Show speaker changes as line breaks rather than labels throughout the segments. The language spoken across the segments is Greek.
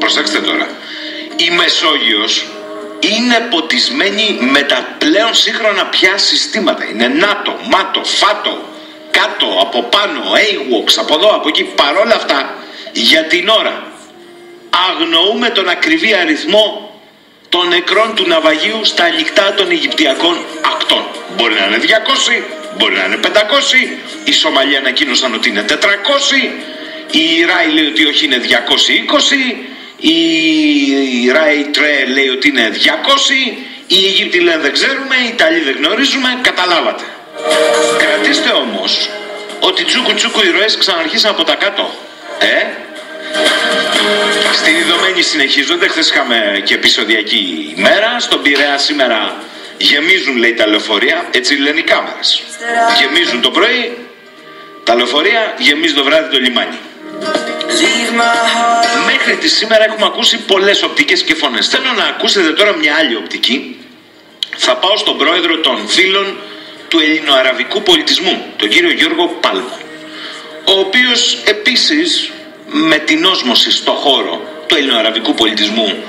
προσέξτε τώρα, η Μεσόγειος είναι ποτισμένη με τα πλέον σύγχρονα πια συστήματα. Είναι ΝΑΤΟ, ΜΑΤΟ, ΦΑΤΟ, κάτω, από πάνω, AWACS, από εδώ, από εκεί. Παρόλα αυτά, για την ώρα, αγνοούμε τον ακριβή αριθμό των νεκρών του ναυαγίου στα ανοιχτά των Αιγυπτιακών ακτών. Μπορεί να είναι 200, μπορεί να είναι 500, η Σομαλία ανακοίνωσαν ότι είναι 400, η ΡΑΗ λέει ότι όχι είναι 220, η ΡΑΗ ΤΡΕ λέει ότι είναι 200, οι Αιγύπτιοι λένε δεν ξέρουμε, οι Ιταλοί δεν γνωρίζουμε, καταλάβατε. Κρατήστε όμως ότι τσούκου τσούκου οι ροές ξαναρχίσαν από τα κάτω. Στην Ιδωμένη συνεχίζονται, χθες είχαμε και επεισοδιακή ημέρα, στον Πειραιά σήμερα γεμίζουν λέει τα λεωφορεία, έτσι λένε οι κάμερες. Γεμίζουν το πρωί, τα λεωφορεία, γεμίζει το βράδυ το λιμάνι. Μέχρι τη σήμερα έχουμε ακούσει πολλές οπτικές και φωνές. Θέλω να ακούσετε τώρα μια άλλη οπτική. Θα πάω στον πρόεδρο των φίλων του ελληνοαραβικού πολιτισμού, τον κύριο Γιώργο Πάλμο, ο οποίος επίσης με την όσμωση στο χώρο του ελληνοαραβικού πολιτισμού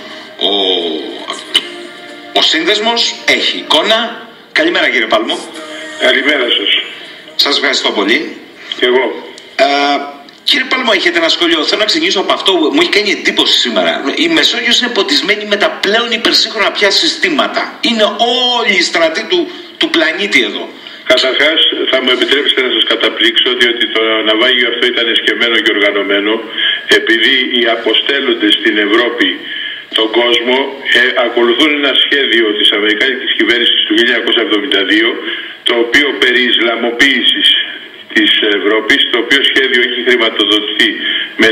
ο σύνδεσμος έχει εικόνα. Καλημέρα κύριε Πάλμο.
Καλημέρα σας.
Σας ευχαριστώ πολύ.
Και εγώ.
Κύριε Πάλμο, έχετε ένα σχόλιο? Θέλω να ξεκινήσω από αυτό που μου έχει κάνει εντύπωση σήμερα. Η Μεσόγειος είναι ποτισμένη με τα πλέον υπερσύγχρονα πια συστήματα. Είναι όλοι οι στρατοί του πλανήτη εδώ.
Καταρχάς, θα μου επιτρέψετε να σας καταπλήξω διότι το ναυάγιο αυτό ήταν εσκεμμένο και οργανωμένο, επειδή οι αποστέλλοντες στην Ευρώπη, τον κόσμο, ακολουθούν ένα σχέδιο της Αμερικάνικης κυβέρνησης του 1972, το οποίο περί Ισλαμοποίησης της Ευρώπης, το οποίο σχέδιο έχει χρηματοδοτηθεί με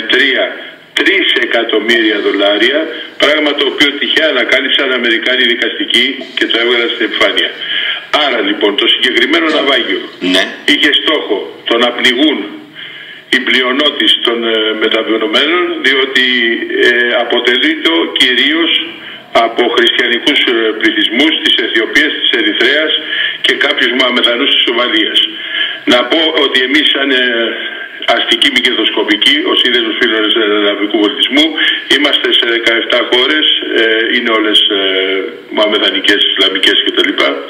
3 εκατομμύρια δολάρια, πράγμα το οποίο τυχαία ανακάλυψαν Αμερικάνοι δικαστικοί και το έβγαλαν στην επιφάνεια. Άρα λοιπόν το συγκεκριμένο ναυάγιο είχε στόχο το να πληγούν οι πλειονότητες των μεταβιβασμένων, διότι αποτελείται κυρίως από χριστιανικούς πληθυσμούς της Αιθιοπίας, της Ερυθρέας και κάποιους Μωαμεθανούς της Σομαλίας. Να πω ότι εμείς σαν αστική μη κερδοσκοπική, ο Σύνδεσμος Φίλων Ελληνοαραβικού Πολιτισμού, είμαστε σε 17 χώρες, είναι όλες μωαμεθανικές, ισλαμικές κτλ.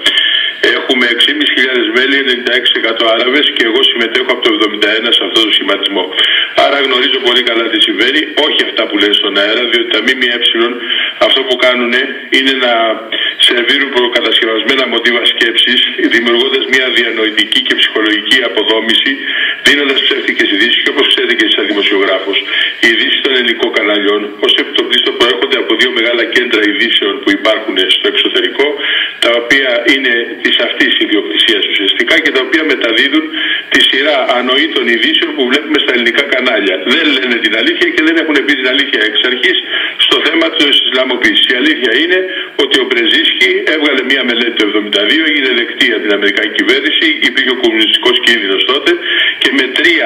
Έχουμε 6.500 μέλη, 96% Άραβες και εγώ συμμετέχω από το 1971 σε αυτό το σχηματισμό. Άρα γνωρίζω πολύ καλά τι συμβαίνει, όχι αυτά που λένε στον αέρα, διότι τα ΜΜΕ αυτό που κάνουν είναι να σερβίρουν προκατασκευασμένα μοτίβα σκέψης, δημιουργώντας μια διανοητική και ψυχολογική αποδόμηση, δίνοντας ψεύτικες ειδήσεις και όπως ξέρετε και εσείς δημοσιογράφος, οι ειδήσεις των ελληνικών καναλιών, ως επιτοπλίστων προέρχονται από δύο μεγάλα κέντρα ειδήσεων που υπάρχουν στο εξωτερικό, τα οποία είναι της αυτής ιδιοκτησίας ουσιαστικά και τα οποία μεταδίδουν τη σειρά ανοήτων ειδήσεων που βλέπουμε στα ελληνικά κανάλια. Δεν λένε την αλήθεια και δεν έχουν πει την αλήθεια εξ αρχής στο θέμα της Ισλαμοποίησης. Η αλήθεια είναι ότι ο Μπρεζίνσκι έβγαλε μια μελέτη το 1972, έγινε δεκτή από την Αμερικανική κυβέρνηση, υπήρχε ο κομμουνιστικός κίνδυνος τότε και με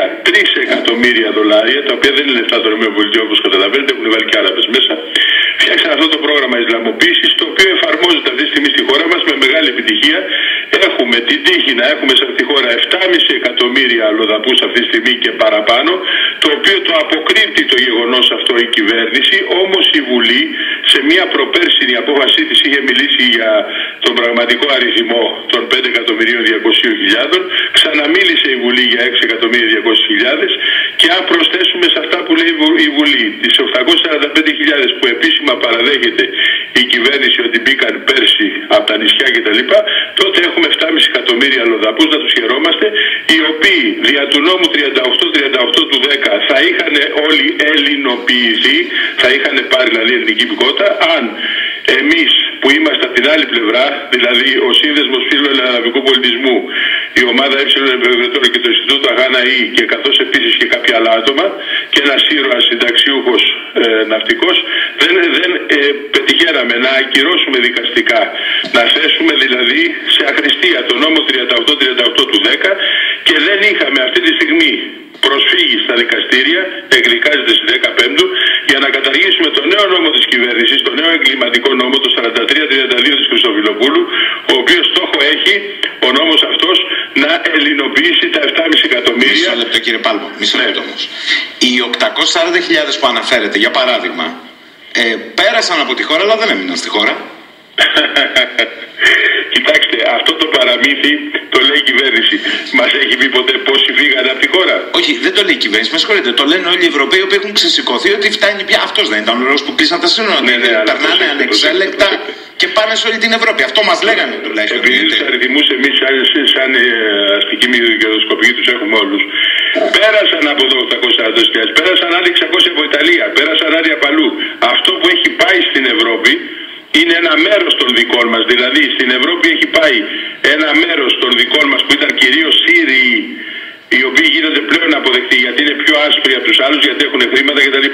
3 εκατομμύρια δολάρια, τα οποία δεν είναι λεφτά των ΗΠΑ όπως καταλαβαίνετε, έχουν βάλει και Άραβες μέσα, φτιάξαν αυτό το πρόγραμμα Ισλαμοποίησης, το οποίο εφαρμόζεται αυτή τη στιγμή στη χώρα μας με μεγάλη επιτυχία. Έχουμε την τύχη να έχουμε σε αυτή τη χώρα 7,5 εκατομμύρια αλλοδαπούς αυτή τη στιγμή και παραπάνω, το οποίο το αποκρύπτει το γεγονός αυτό η κυβέρνηση, όμως η Βουλή σε μια προπέρσινη απόφασή της είχε μιλήσει για τον πραγματικό αριθμό των 5.200.000, ξαναμίλησε η Βουλή για 6.200.000 και αν προσθέσουμε σε αυτά που λέει η Βουλή τις 845.000 που επίσημα παραδέχεται η κυβέρνηση ότι μπήκαν πέρσι από τα νησιά κτλ., τότε έχουμε 7,5 εκατομμύρια αλλοδαπούς, να τους χαιρόμαστε, οι οποίοι δια του νόμου 38 του 10 θα είχαν όλοι ελληνοποιηθεί, θα είχαν πάρει δηλαδή ελληνική υπηκότητα, αν εμείς που είμαστε από την άλλη πλευρά, δηλαδή ο Σύνδεσμος Φίλων Ελληνοαραβικού Πολιτισμού, η ομάδα ΕΕ και το Ινστιτούτο Αγάναη και καθώς επίσης και κάποια άλλα άτομα και ένας ήρωας συνταξιούχος ναυτικός, δεν πετυχαίναμε να ακυρώσουμε δικαστικά, να θέσουμε δηλαδή σε αχρηστία το νόμο 38 του 10 και δεν είχαμε αυτή τη στιγμή προσφύγει στα δικαστήρια, εκδικάζεται στη 15ου, για να καταργήσουμε το νέο νόμο της κυβέρνησης, το νέο εγκληματικό νόμο, το 43-32 της Χριστοφιλοπούλου, ο οποίος στόχο έχει ο νόμος αυτός να ελληνοποιήσει τα 7,5 εκατομμύρια.
Μισό λεπτό κύριε Πάλμο, μισό λεπτό όμως. Οι 840.000 που αναφέρετε, για παράδειγμα, πέρασαν από τη χώρα, αλλά δεν έμειναν στη χώρα.
Κοιτάξτε, αυτό το παραμύθι το λέει η κυβέρνηση. Μας έχει πει ποτέ πόσοι φύγανε από τη χώρα?
Όχι, δεν το λέει η κυβέρνηση, με συγχωρείτε. Το λένε όλοι οι Ευρωπαίοι που έχουν ξεσηκωθεί ότι φτάνει πια. Αυτός δεν ήταν ο λόγος που κλείσαν τα σύνορα?
Ναι,
περνάνε ανεξέλεκτα και πάνε σε όλη την Ευρώπη. Αυτό μας λέγανε τουλάχιστον.
Επειδή τους αριθμούς εμείς σαν αστική μη κερδοσκοπική τους έχουμε όλους. Πέρασαν από εδώ 840.000, πέρασαν άλλοι 600 από Ιταλία, πέρασαν άλλοι από αλλού. Αυτό που έχει πάει στην Ευρώπη είναι ένα μέρος των δικών μας. Δηλαδή στην Ευρώπη έχει πάει ένα μέρος των δικών μας που ήταν κυρίως Σύριοι, οι οποίοι γίνονται πλέον αποδεκτοί γιατί είναι πιο άσπροι από τους άλλους, γιατί έχουν χρήματα κτλ.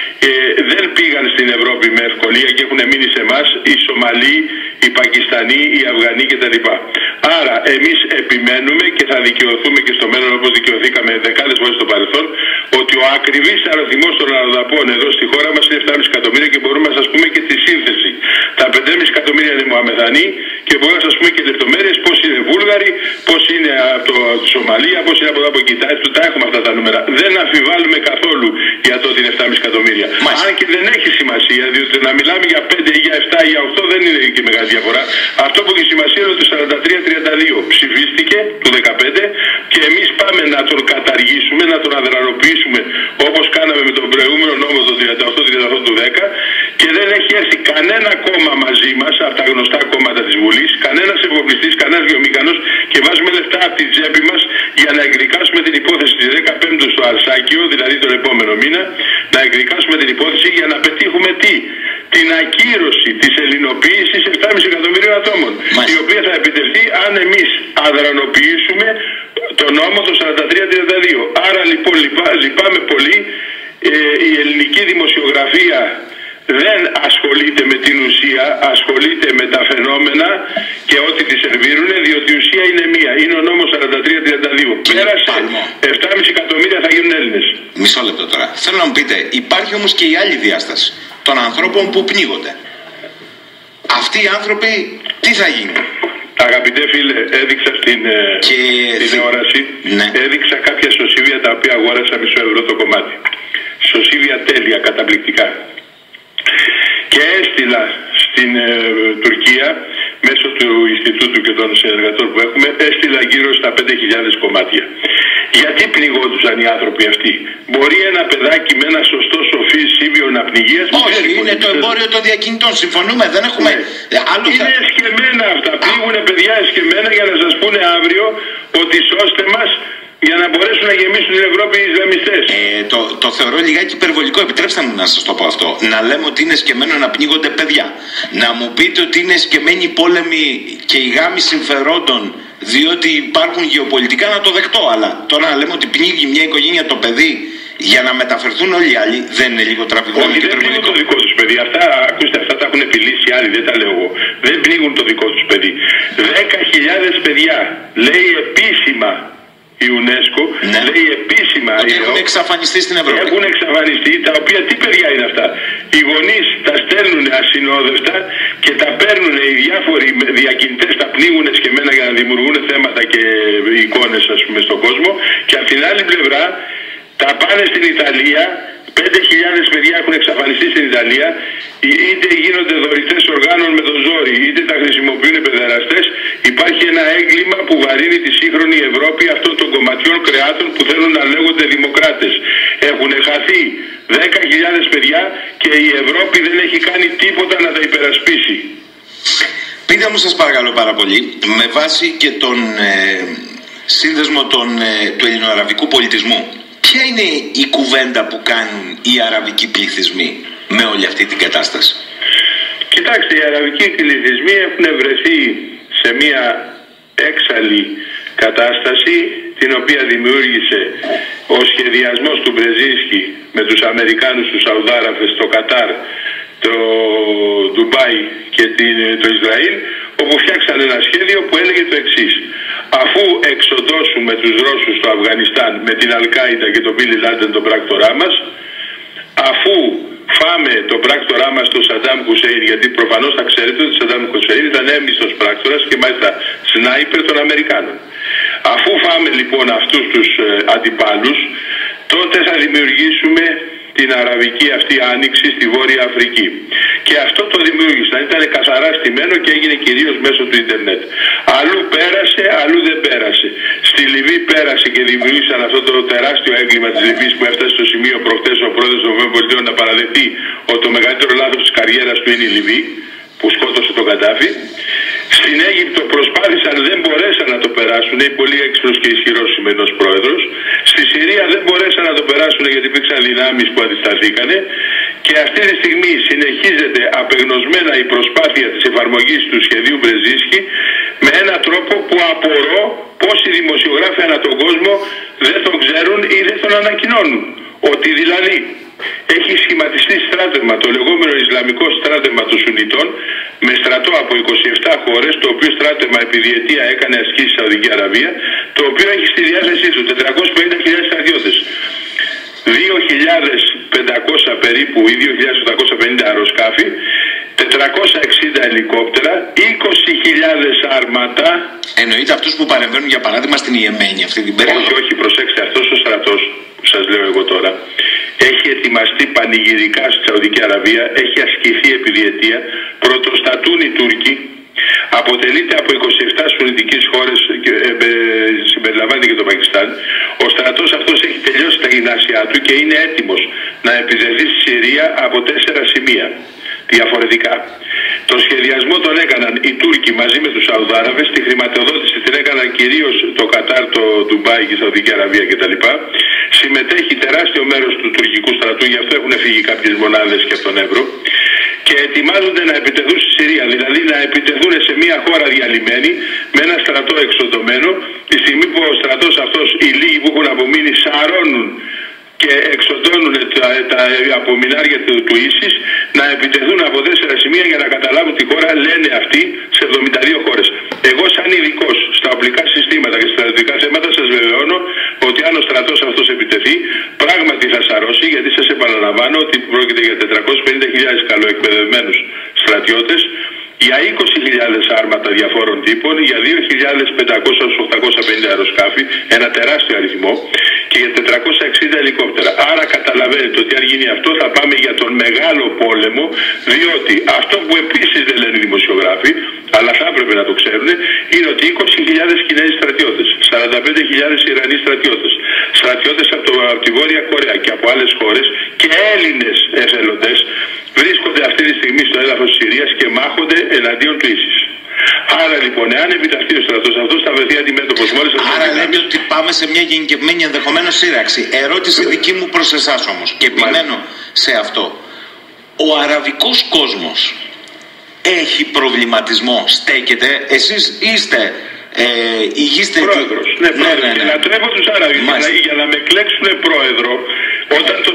Δεν πήγαν στην Ευρώπη με ευκολία και έχουν μείνει σε εμάς οι Σομαλοί, οι Πακιστανοί, οι Αφγανοί κτλ. Άρα εμείς επιμένουμε και θα δικαιωθούμε και στο μέλλον, όπως δικαιωθήκαμε δεκάδες φορές στο παρελθόν, ότι ο ακριβής αριθμός των αλλοδαπών εδώ στη χώρα μας είναι 7,5 εκατομμύρια και μπορούμε να σας πούμε και τη σύνθεση. Τα 5,5 εκατομμύρια είναι Μωαμεθανοί και μπορούμε να σας πούμε και λεπτομέρειες πώς είναι Βούλγαροι, πώς είναι από τη Σομαλία, πώς είναι από εδώ από εκεί. Τα έχουμε αυτά τα νούμερα. Δεν αμφιβάλλουμε καθόλου για το ότι είναι 7,5 εκατομμύρια. Αν και δεν έχει σημασία, διότι να μιλάμε για 5 ή για 7 ή για 8 δεν είναι και μεγάλη διαφορά. Αυτό που έχει σημασία είναι ότι το 43-32 ψηφίστηκε το 2015 και εμείς πάμε να τον καταργήσουμε, να τον αδρανοποιήσουμε όπως κάναμε με τον προηγούμενο νόμο το 38-38 του 10 και δεν έχει έρθει κανένα κόμμα μαζί μας από τα γνωστά κόμματα της Βουλής, κανένας εφοπλιστής, κανένας βιομηχανός και βάζουμε λεφτά από την τσέπη μας για να εκδικάσουμε την υπόθεση της 15ου στο Αρσάκιο, δηλαδή τον επόμενο μήνα, να εκδικάσουμε την υπόθεση για να πετύχουμε τι? Την ακύρωση της ελληνοποίησης 7,5 εκατομμυρίων ατόμων, η οποία θα επιτευχθεί αν εμείς αδρανοποιήσουμε το νόμο το 43-32. Άρα λοιπόν λυπάμαι πολύ, η ελληνική δημοσιογραφία δεν ασχολείται με την ουσία, ασχολείται με τα φαινόμενα και ό,τι τη σερβίρουν, διότι η ουσία είναι μία. Είναι ο νόμος 43-32. Πέρασε 7,5 εκατομμύρια θα γίνουν Έλληνες.
Μισό λεπτό τώρα. Θέλω να μου πείτε, υπάρχει όμως και η άλλη διάσταση των ανθρώπων που πνίγονται. Αυτοί οι άνθρωποι τι θα γίνουν?
Αγαπητέ φίλε, έδειξα στην τηλεόραση, έδειξα κάποια σωσίβια τα οποία αγόρασα μισό ευρώ το κομμάτι. Σωσίβια τέλεια, καταπληκτικά. Και έστειλα στην Τουρκία μέσω του Ινστιτούτου και των συνεργατών που έχουμε, έστειλα γύρω στα 5.000 κομμάτια. Γιατί πνιγόντουσαν οι άνθρωποι αυτοί? Μπορεί ένα παιδάκι με ένα σωστό σοφή σύμβιο να πνιγεί?
Όχι, είναι το εμπόριο των διακινητών. Συμφωνούμε, δεν έχουμε.
Είναι εσκεμμένα αυτά. Πνίγουν παιδιά εσκεμμένα για να σας πούνε αύριο ότι σώστε μας, για να μπορέσουν να γεμίσουν την Ευρώπη οι Ισλαμιστές.
Το θεωρώ λιγάκι υπερβολικό, επιτρέψτε μου να σας το πω αυτό. Να λέμε ότι είναι σκεμμένο να πνίγονται παιδιά. Να μου πείτε ότι είναι σκεμμένοι οι πόλεμοι και οι γάμοι συμφερόντων διότι υπάρχουν γεωπολιτικά, να το δεχτώ. Αλλά τώρα να λέμε ότι πνίγει μια οικογένεια το παιδί για να μεταφερθούν όλοι οι άλλοι, δεν είναι λίγο τραβηγμένο?
Όχι, δεν πνίγουν το δικό τους παιδί. Ακούστε, αυτά τα έχουν επιλύσει άλλοι, δεν τα λέω εγώ. Δεν πνίγουν το δικό τους παιδί. 10.000 παιδιά, λέει επίσημα η UNESCO, λέει επίσημα
ότι έχουν εξαφανιστεί στην Ευρώπη.
Έχουν εξαφανιστεί, τα οποία τι παιδιά είναι αυτά? Οι γονείς τα στέλνουν ασυνόδευτα και τα παίρνουν οι διάφοροι διακινητές, τα πνίγουν εσκεμμένα για να δημιουργούν θέματα και εικόνες ας πούμε στον κόσμο, και από την άλλη πλευρά τα πάνε στην Ιταλία. 5.000 παιδιά έχουν εξαφανιστεί στην Ιταλία, είτε γίνονται δωρητές οργάνων με το ζόρι, είτε τα χρησιμοποιούν παιδεραστές. Υπάρχει ένα έγκλημα που βαρύνει τη σύγχρονη Ευρώπη αυτών των κομματιών κρεάτων που θέλουν να λέγονται δημοκράτες. Έχουν χαθεί 10.000 παιδιά και η Ευρώπη δεν έχει κάνει τίποτα να τα υπερασπίσει.
Πείτε μου σας παρακαλώ πάρα πολύ, με βάση και τον σύνδεσμο του ελληνοαραβικού πολιτισμού, ποια είναι η κουβέντα που κάνουν οι αραβικοί πληθυσμοί με όλη αυτή την κατάσταση?
Κοιτάξτε, οι αραβικοί πληθυσμοί έχουν βρεθεί σε μια έξαλλη κατάσταση, την οποία δημιούργησε ο σχεδιασμός του Μπρεζίνσκι με τους Αμερικάνους, τους Σαουδάραβες, το Κατάρ, το Ντουμπάι και το Ισραήλ, όπου φτιάξαν ένα σχέδιο που έλεγε το εξής: αφού εξοντώσουμε τους Ρώσους στο Αφγανιστάν με την Αλ-Κάιντα και τον Μπίλι Λάντεν τον πράκτορά μας, αφού φάμε τον πράκτορά μας τον Σαντάμ Χουσέιν, γιατί προφανώς θα ξέρετε ότι ο Σαντάμ Χουσέιν ήταν έμμιστος πράκτορας και μάλιστα σνάιπερ των Αμερικάνων. Αφού φάμε λοιπόν αυτούς τους αντιπάλους, τότε θα δημιουργήσουμε στην αραβική αυτή άνοιξη στη Βόρεια Αφρική. Και αυτό το δημιούργησαν. Ήταν καθαρά στημένο και έγινε κυρίως μέσω του ίντερνετ. Αλλού πέρασε, αλλού δεν πέρασε. Στη Λιβύη πέρασε και δημιούργησαν αυτό το τεράστιο έγκλημα της Λιβύης που έφτασε στο σημείο προχτές ο πρόεδρος των ΗΠΑ να παραδεχτεί ότι το μεγαλύτερο λάθος της καριέρας του είναι η Λιβύη, που σκότωσε τον Καντάφη. Στην Αίγυπτο προσπάθησαν, δεν μπορέσαν να το περάσουν, είναι πολύ έξυπνος και ισχυρός σημερινός πρόεδρος. Στη Συρία δεν μπορέσαν να το περάσουν γιατί υπήρξαν δυνάμεις που αντισταθήκανε. Και αυτή τη στιγμή συνεχίζεται απεγνωσμένα η προσπάθεια της εφαρμογής του σχεδίου Μπρεζίνσκι με έναν τρόπο που απορώ πόσοι δημοσιογράφοι ανά τον κόσμο δεν τον ξέρουν ή δεν τον ανακοινώνουν. Ότι δηλαδή έχει σχηματιστεί στράτευμα, το λεγόμενο Ισλαμικό στράτευμα των Σουνιτών, με στρατό από 27 χώρες, το οποίο στράτευμα επί διετία έκανε ασκήσεις στη Σαουδική Αραβία, το οποίο έχει στη διάθεσή του 450.000 στρατιώτες, 2.500 περίπου ή 2.850 αεροσκάφη, 460 ελικόπτερα, 20.000 άρματα.
Εννοείται αυτούς που παρεμβαίνουν για παράδειγμα στην Ιεμένη αυτή την περίοδο?
Όχι, όχι, προσέξτε, αυτός ο στρατός που σας λέω εγώ τώρα έχει ετοιμαστεί πανηγυρικά στη Σαουδική Αραβία, έχει ασκηθεί επί διετία, πρωτοστατούν οι Τούρκοι, αποτελείται από 27 σουνιτικές χώρες, συμπεριλαμβάνεται και το Πακιστάν. Ο στρατός αυτός έχει τελειώσει τα γυμνάσια του και είναι έτοιμος να επιδεθεί στη Συρία από 4 σημεία διαφορετικά. Το σχεδιασμό τον έκαναν οι Τούρκοι μαζί με τους Σαουδάραβες, τη χρηματοδότηση την έκαναν κυρίως το Κατάρ, το Ντουμπάι και η Σαουδική Αραβία κτλ. Συμμετέχει τεράστιο μέρος του τουρκικού στρατού, γι' αυτό έχουν φύγει κάποιες μονάδες και από τον Εύρο. Και ετοιμάζονται να επιτεθούν στη Συρία, δηλαδή να επιτεθούν σε μια χώρα διαλυμένη με ένα στρατό εξοντωμένο, τη στιγμή που ο στρατός αυτός, οι λίγοι που έχουν απομείνει, σαρώνουν και εξοντώνουν τα απομεινάρια του ίσης, να επιτεθούν από 4 σημεία για να καταλάβουν τη χώρα, λένε αυτοί, σε 72 χώρες. Εγώ σαν ειδικός στα οπλικά συστήματα και στα στρατιωτικά θέματα σας βεβαιώνω ότι αν ο στρατός αυτός επιτεθεί, πράγματι θα σαρώσει, γιατί σας επαναλαμβάνω ότι πρόκειται για 450.000 καλοεκπαιδευμένους στρατιώτες, για 20.000 άρματα διαφόρων τύπων, για 2.500-850 αεροσκάφη, ένα τεράστιο αριθμό, και για 460 ελικόπτερα. Άρα καταλαβαίνετε ότι αν γίνει αυτό θα πάμε για τον μεγάλο πόλεμο, διότι αυτό που επίσης δεν λένε οι δημοσιογράφοι, αλλά θα έπρεπε να το ξέρουν, είναι ότι 20.000 Κινέζοι στρατιώτες, 45.000 Ιρανοί στρατιώτες, στρατιώτες από τη Βόρεια Κορέα και από άλλες χώρες και Έλληνες εθελοντές βρίσκονται αυτή τη στιγμή στο έδαφος της Συρίας και μάχονται εναντίον του ίσης. Άρα λοιπόν, εάν επιταχθεί ο στρατός αυτός, θα βρεθεί αντιμέτωπος μόλις αυτό.
Άρα λέτε ότι πάμε σε μια γενικευμένη ενδεχομένως σύραξη. Ερώτηση δική μου προς εσάς όμως, και επιμένω σε αυτό. Ο αραβικός κόσμος έχει προβληματισμό, στέκεται? Εσείς είστε ηγείστε
πρόεδρος. Ναι, πρόεδρος. Ναι. Λατρεύω τους Άραβες για να με κλέξουν πρόεδρο όταν το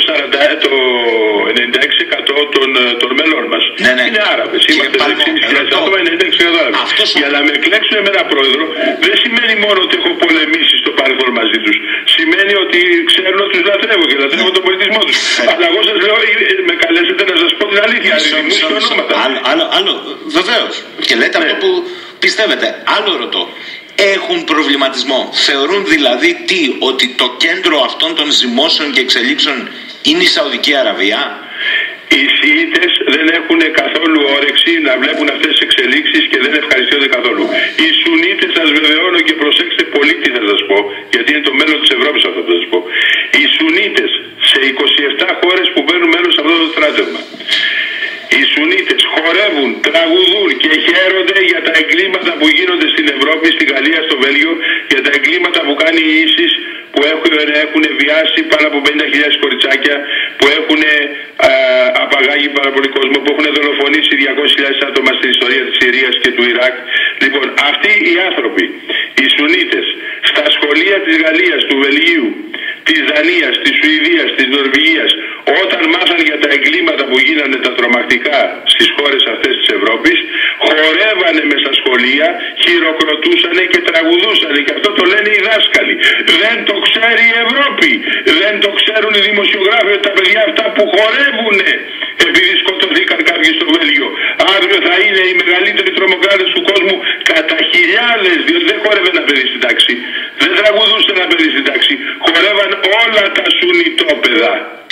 96% των μελών μας είναι Άραβες. Είμαστε 6.500 άτομα, 96% Άραβες. Για να με κλέξουν με ένα πρόεδρο δεν σημαίνει μόνο ότι έχω πολεμήσει στο παρελθόν μαζί τους. Σημαίνει ότι ξέρουν ότι τους λατρεύω και λατρεύω τον πολιτισμό τους. Αλλά εγώ σας λέω, με καλέσετε να σας πω την αλήθεια.
Άλλο, βεβαίως. Και λέτε αυτό που πιστεύετε. Άλλο ρωτώ. Έχουν προβληματισμό? Θεωρούν δηλαδή ότι το κέντρο αυτών των ζυμώσεων και εξελίξεων είναι η Σαουδική Αραβία?
Οι Σιήτες δεν έχουν καθόλου όρεξη να βλέπουν αυτές τις εξελίξεις και δεν ευχαριστούνται καθόλου. Οι Σουνίτες, σας βεβαιώνω και προσέξτε πολύ τι θα σας πω, γιατί είναι το μέλλον της Ευρώπης αυτό που θα σας πω. Οι Σουνίτες σε 27 χώρες που παίρνουν μέρος σε αυτό το στράτευμα, οι Σουνίτες χορεύουν, τραγουδούν και χαίρονται για τα εγκλήματα που γίνονται στην Ευρώπη, στη Γαλλία, στο Βέλγιο, για τα εγκλήματα που κάνει η ίσης, που έχουν βιάσει πάνω από 50.000 κοριτσάκια, που έχουν απαγάγει πάρα πολύ κόσμο, που έχουν δολοφονήσει 200.000 άτομα στην ιστορία της Συρίας και του Ιράκ. Λοιπόν, αυτοί οι άνθρωποι, οι Σουνίτες, στα σχολεία της Γαλλίας, του Βελγίου, της Δανίας, της Σουηδίας, της Νορβηγίας, όταν μάθαν για τα εγκλήματα που γίνανε τα τρομακτικά στις χώρες αυτές της Ευρώπης, χορεύανε μες στα σχολεία, χειροκροτούσανε και τραγουδούσανε, και αυτό το λένε οι δάσκαλοι. Δεν το ξέρει η Ευρώπη, δεν το ξέρουν οι δημοσιογράφοι, τα παιδιά αυτά που χορεύουνε επειδή σκοτωθήκαν κάποιοι στο Βέλγιο, αύριο θα είναι οι μεγαλύτεροι τρομοκράτες του κόσμου κατά χιλιάδες, διότι δεν χορεύε ένα παιδί στην τάξη, δεν τραγουδούσε ένα παιδί στην τάξη, χορεύαν όλα τα σουνιτόπεδα.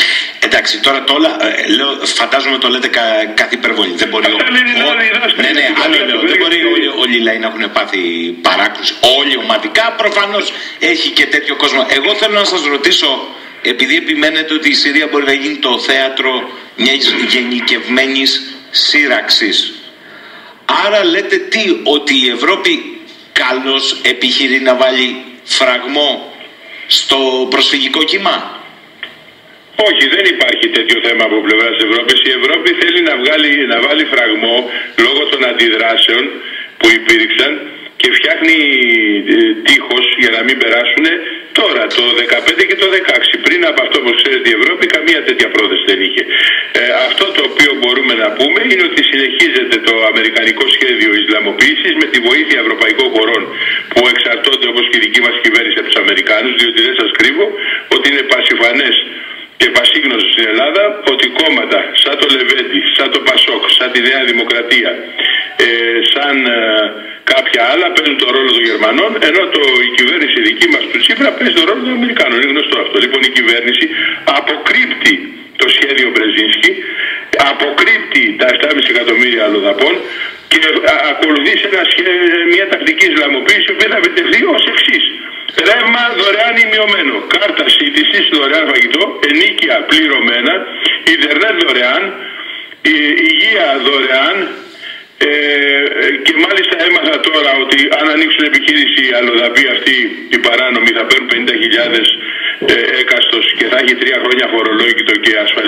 Εντάξει, τώρα το όλα, φαντάζομαι το λέτε κάθε υπερβολή. Δεν μπορεί άλλο λέω. Δεν μπορεί όλοι οι λαοί να έχουν πάθει παράκρουση. Όλοι ομαδικά, προφανώς έχει και τέτοιο κόσμο. Εγώ θέλω να σας ρωτήσω, επειδή επιμένετε ότι η Συρία μπορεί να γίνει το θέατρο μιας γενικευμένης σύραξης. Άρα λέτε ότι η Ευρώπη καλώς επιχειρεί να βάλει φραγμό στο προσφυγικό κύμα?
Όχι, δεν υπάρχει τέτοιο θέμα από πλευράς Ευρώπης. Η Ευρώπη θέλει να βάλει φραγμό λόγω των αντιδράσεων που υπήρξαν και φτιάχνει τείχος για να μην περάσουν τώρα, το 2015 και το 2016. Πριν από αυτό, όπως ξέρετε, η Ευρώπη καμία τέτοια πρόθεση δεν είχε. Αυτό το οποίο μπορούμε να πούμε είναι ότι συνεχίζεται το αμερικανικό σχέδιο Ισλαμοποίησης με τη βοήθεια ευρωπαϊκών χωρών που εξαρτώνται, όπως και η δική μας κυβέρνηση, από τους Αμερικάνους, διότι δεν σας κρύβω ότι είναι πασιφανές και πασίγνωστο στην Ελλάδα ότι κόμματα σαν το Λεβέντι, σαν το Πασόκ, σαν τη Νέα Δημοκρατία, σαν κάποια άλλα παίζουν τον ρόλο των Γερμανών, ενώ η κυβέρνηση δική μας του Τσίπρα παίζει τον ρόλο των Αμερικάνων. Είναι γνωστό αυτό. Λοιπόν, η κυβέρνηση αποκρύπτει το σχέδιο Μπρεζίνσκι, αποκρύπτει τα 7,5 εκατομμύρια αλλοδαπών και ακολουθεί σε μια τακτική Ισλαμοποίηση που θα επιτευχθεί ως εξής. Ρεύμα δωρεάν ή μειωμένο, κάρτα σύντησης, δωρεάν φαγητό, ενίκια πληρωμένα, ιντερνετ δωρεάν, υγεία δωρεάν και μάλιστα έμαθα τώρα ότι αν ανοίξουν επιχείρηση οι αλλοδαποί αυτοί οι παράνομοι θα παίρνουν 50.000 έκαστος και θα έχει 3 χρόνια φορολόγητο και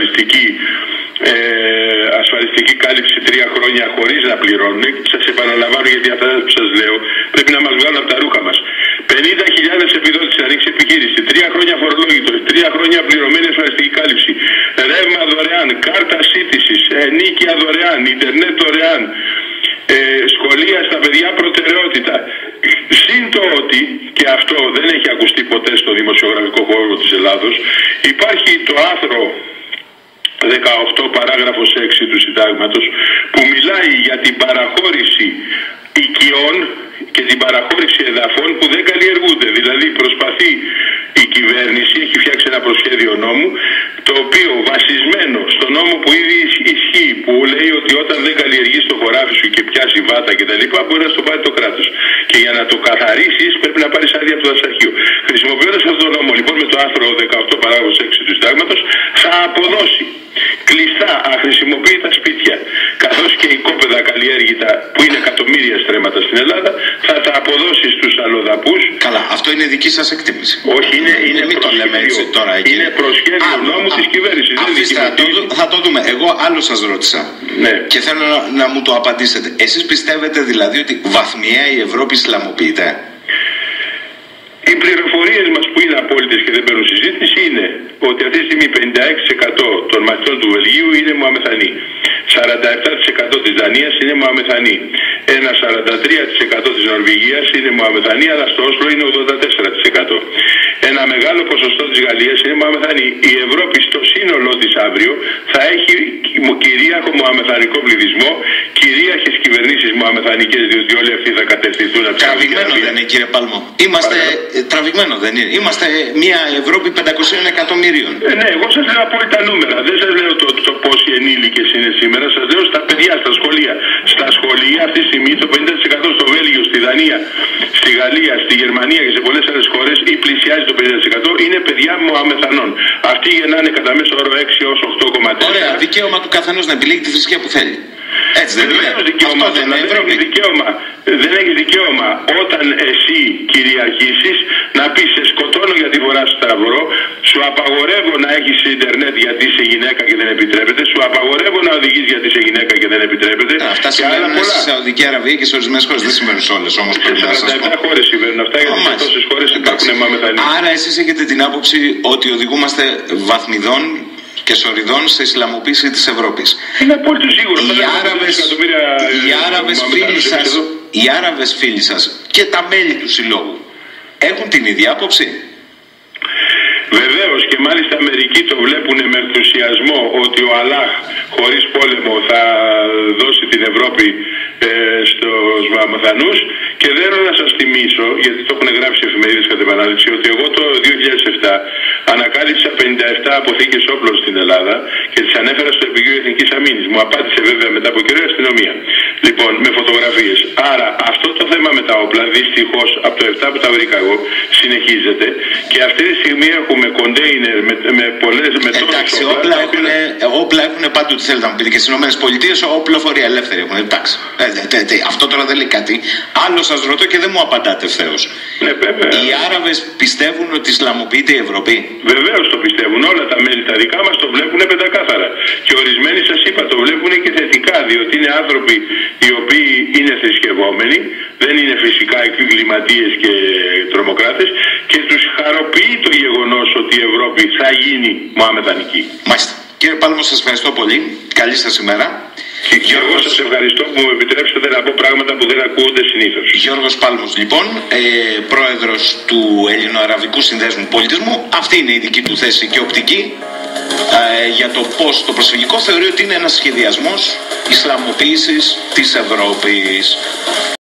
ασφαλιστική κάλυψη 3 χρόνια χωρίς να πληρώνουν. Σας επαναλαμβάνω, γιατί αυτά που σας λέω πρέπει να μας βγάλουν από τα ρούχα μας. 50.000 επιδότηση, ανοίξει επιχείρηση, 3 χρόνια φορολόγητο, 3 χρόνια πληρωμένη ασφαλιστική κάλυψη, ρεύμα δωρεάν, κάρτα σύντησης, ενίκια δωρεάν, ιντερνετ δωρεάν, σχολεία στα παιδιά προτεραιότητα. Συν το ότι, και αυτό δεν έχει ακουστεί ποτέ στο δημοσιογραφικό χώρο της Ελλάδος, υπάρχει το άρθρο 18 παράγραφος 6 του Συντάγματος που μιλάει για την παραχώρηση οικειών και την παραχώρηση εδαφών που δεν καλλιεργούνται. Δηλαδή προσπαθεί η κυβέρνηση, έχει φτιάξει ένα προσχέδιο νόμου το οποίο βασισμένο στο νόμο που ήδη ισχύει, που λέει ότι όταν δεν καλλιεργείς το χωράφι σου και πιάσει βάτα κτλ. Μπορεί να στο πάρει το κράτος. Και για να το καθαρίσεις πρέπει να πάρεις άδεια από το δασαρχείο. Χρησιμοποιώντας αυτόν τον νόμο λοιπόν με το άρθρο 18 παράγραφος 6 του Συντάγματος θα αποδώσει κλειστά αχρησιμοποιητά σπίτια καθώς και οικόπεδα καλλιέργητα που είναι εκατομμύρια στρέμματα στην Ελλάδα, θα τα αποδώσει στους αλλοδαπούς.
Καλά, αυτό είναι δική σας εκτίμηση.
Όχι, είναι προσχέδιο νόμου της κυβέρνησης.
Αφήστε, θα το δούμε. Εγώ άλλο σας ρώτησα.
Ναι.
Και θέλω να μου το απαντήσετε. Εσείς πιστεύετε δηλαδή ότι βαθμιαία η Ευρώπη ισλαμοποιείται?
Οι πληροφορίες μας που είναι απόλυτες και δεν παίρνουν συζήτηση είναι ότι αυτή τη στιγμή 56% των μαθητών του Βελγίου είναι Μωαμεθανοί. 47% της Δανίας είναι Μωαμεθανοί. Ένα 43% της Νορβηγίας είναι Μωαμεθανοί, αλλά στο Όσλο είναι 84%. Ένα μεγάλο ποσοστό της Γαλλίας είναι Μωαμεθανοί. Η Ευρώπη στο σύνολό της αύριο θα έχει κυρίαρχο μωαμεθανικό πληθυσμό, κυρίαρχες κυβερνήσεις μωαμεθανικές, διότι όλοι αυτοί θα κατευθυνθούν από την
Τραβηγμένο δεν είναι, κύριε Παλμό? Είμαστε τραβηγμένο δεν είναι? Είμαστε μια Ευρώπη 500 εκατομμυρίων.
Ναι, εγώ σας λέω απόλυτα νούμερα. Δεν σας λέω το πόσοι ενήλικες είναι σήμερα. Σας λέω στα παιδιά, στα σχολεία. Στα σχολεία αυτή τη στιγμή το 50% στο Βέλγιο, στη Δανία, στη Γαλλία, στη Γερμανία και σε πολλές άλλες χώρες ή πλησιάζει το 50% είναι παιδιά Μωαμεθανών. Αυτοί γεννάνε κατά μέσο όρο 6 έως 8,4.
Ωραία, δικαίωμα του καθενός να επιλέγει τη θρησκεία που θέλει. Έτσι δεν είναι? Αυτό δεν είναι Ευρώπη?
Δεν έχεις δικαίωμα όταν εσύ κυριαρχήσεις να πεις σε σκοτώνω γιατί φοράς σταυρό, σου απαγορεύω να έχεις ίντερνετ γιατί είσαι γυναίκα και δεν επιτρέπεται, σου απαγορεύω να οδηγείς γιατί είσαι γυναίκα και δεν επιτρέπεται.
Αυτά συμβαίνουν στη Σαουδική Αραβία και σε ορισμένες χώρες. Δεν συμβαίνουν σε όλες όμως.
Σε 47 χώρες συμβαίνουν αυτά, γιατί σε τόσες χώρες υπάρχουν Μωαμεθανοί.
Άρα εσείς έχετε την άποψη ότι οδηγούμαστε βαθμιδών και σοριδών σε Ισλαμοποίηση της Ευρώπης.
Είναι απόλυτο σίγουρο.
Οι Άραβες φίλοι σας και τα μέλη του συλλόγου έχουν την ίδια άποψη?
Βεβαίως, και μάλιστα μερικοί το βλέπουν με ενθουσιασμό ότι ο Αλλάχ χωρίς πόλεμο θα δώσει την Ευρώπη στους Μωαμεθανούς. Και δεν θέλω να σας θυμίσω, γιατί το έχουν γράψει οι εφημερίδες κατά επανάληψη, ότι εγώ το 2007 ανακάλυψα 57 17 αποθήκες όπλων στην Ελλάδα και τις ανέφερα στο Υπουργείο Εθνικής Αμήνης. Μου απάντησε βέβαια μετά από καιρό η αστυνομία. Λοιπόν, με φωτογραφίες. Άρα αυτό το θέμα με τα όπλα, δυστυχώς από το 7 που τα βρήκα εγώ, συνεχίζεται και αυτή τη στιγμή έχουμε κοντέινερ με πολλές μετώπιες.
Εντάξει, όπλα έχουν πάντοτε, τι θέλετε να μου πείτε, και στις ΗΠΑ όπλοφοροι ελεύθεροι έχουν. Εντάξει. Αυτό τώρα δεν λέει κάτι. Άλλο σας ρωτώ και δεν μου απαντάτε ευθέως.
Ναι,
οι Άραβες πιστεύουν ότι ισλαμοποιείται η Ευρώπη?
Βεβαίως το πιστεύουν. Όλα τα μέλη τα δικά μας το βλέπουν πεντακάθαρα. Και ορισμένοι, σας είπα, το βλέπουν και θετικά, διότι είναι άνθρωποι οι οποίοι είναι θρησκευόμενοι, δεν είναι φυσικά εγκληματίες και τρομοκράτες και τους χαροποιεί το γεγονός ότι η Ευρώπη θα γίνει μωαμεθανική.
Μάλιστα. Κύριε Πάλμο, σας ευχαριστώ πολύ. Καλή σας ημέρα.
Και εγώ σας ευχαριστώ που μου επιτρέψετε να πω πράγματα που δεν ακούγονται συνήθως.
Γιώργος Πάλμος, λοιπόν, πρόεδρος του Ελληνοαραβικού Συνδέσμου Πολιτισμού. Αυτή είναι η δική του θέση και οπτική για το πώς το προσφυγικό θεωρεί ότι είναι ένας σχεδιασμός ισλαμοποίησης της Ευρώπης.